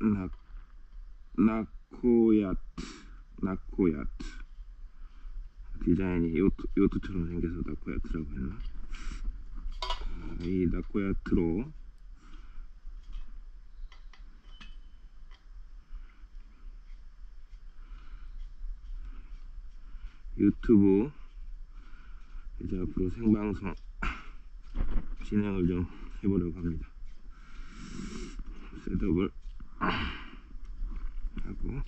나, 나코야트. 나코야트. 디자인이 요트처럼 생겨서 나코야트라고 했나? 이 나코야트로 유튜브 이제 앞으로 생방송 진행을 좀 해보려고 합니다. 셋업을 하고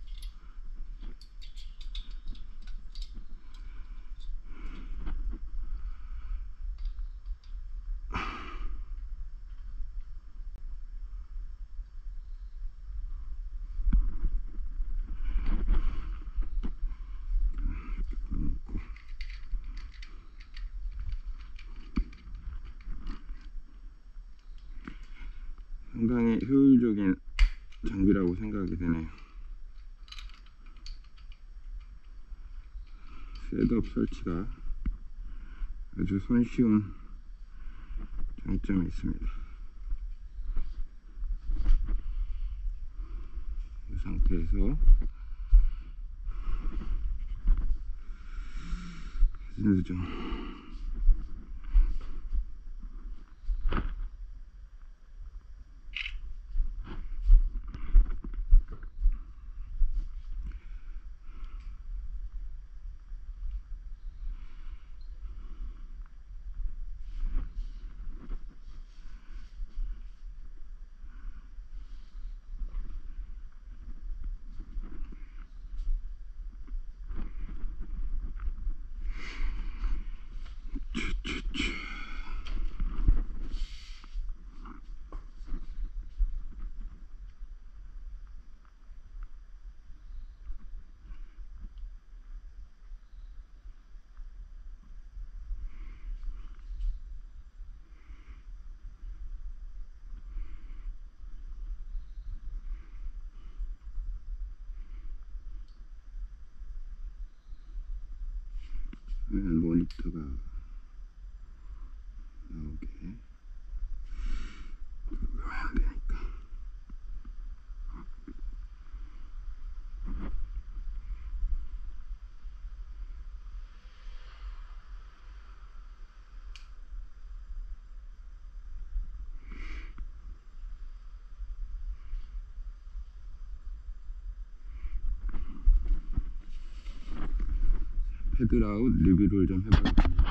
상당히 효율적인 장비라고 생각이 되네요. 셋업 설치가 아주 손쉬운 장점이 있습니다. 이 상태에서 사진도 좀 모니터가 나오게 들어가야 되니까. 헤드라웃 리뷰를 좀 해봐야겠네요.